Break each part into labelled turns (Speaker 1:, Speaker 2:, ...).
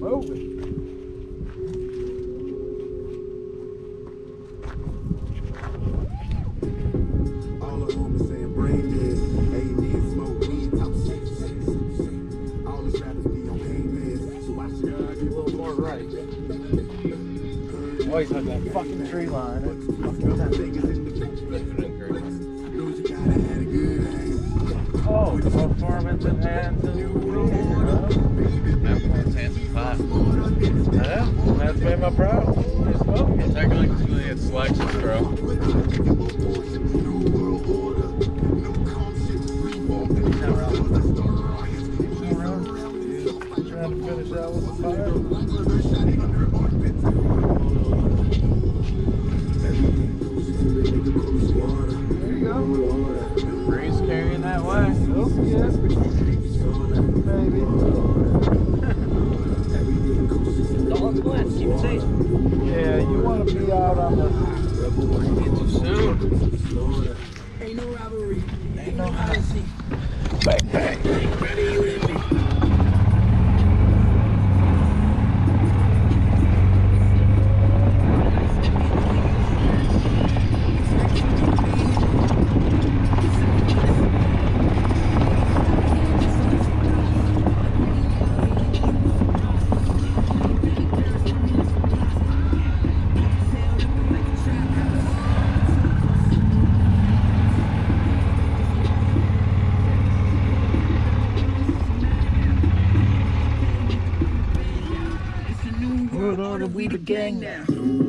Speaker 1: moving.
Speaker 2: All the homies saying brain dead. AD smoke weed, talk shit. All the rappers be on pain meds, so I should
Speaker 1: A little more right. Always had that fucking tree line. Oh, performance enhancing.
Speaker 3: Performance enhancing 5.
Speaker 1: Yeah, that's been my pro.
Speaker 3: Technically, it's Lexus, bro.
Speaker 1: Trying to finish out with the fire. There you go.
Speaker 3: Breeze carrying that way.
Speaker 1: Oh, yeah. Maybe.
Speaker 4: Dog bless, keep it safe.
Speaker 1: Yeah, you want to be out on the.
Speaker 3: Soon.
Speaker 4: Ain't no robbery.
Speaker 1: Ain't no
Speaker 4: policy.
Speaker 1: Bang, bang.
Speaker 4: Ready you with me. We the gang now.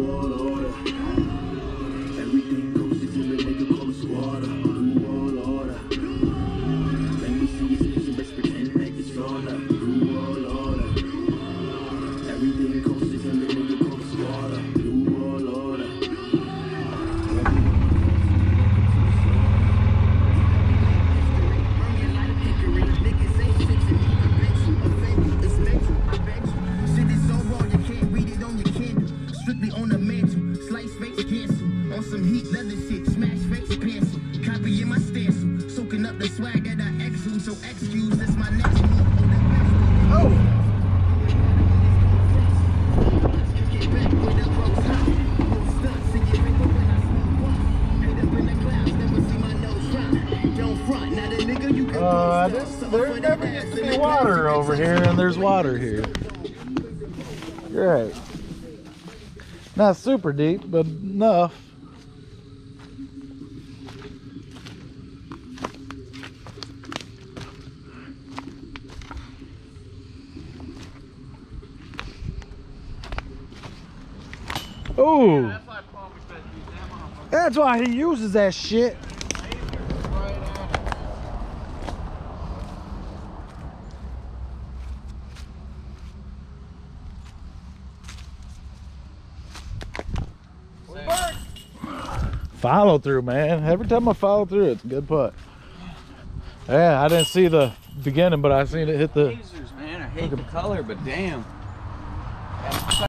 Speaker 2: Everything goes to the nigga close water. New world order. Let me see you snitch and best pretend like it's all up. New world order. Everything goes to the nigga close water. New world order.
Speaker 4: Niggas ain't shit to me. I bet you, offend you, it's mental. I bet you. Shit is so raw, you can't read it on your candle. Strictly on the mantle, slice face, cancel. On some heat leather shit, smash face, cancel. Copying my stencil, soaking up the swag that I exude. So excuse, this my next move.
Speaker 1: Oh!
Speaker 4: Get back with a close high. No stunts, and get ring when I smoke one. Head up in the clouds, never see my nose drop. Don't front, not a nigga you can
Speaker 1: There never gets to be water over here, and there's water here. Great. Not super deep, but enough. Ooh. That's why he uses that shit. Follow through, man. Every time I follow through, it's a good putt. Yeah, I didn't see the beginning, but I seen it hit the.
Speaker 3: Lasers, man. I hate the color, but damn.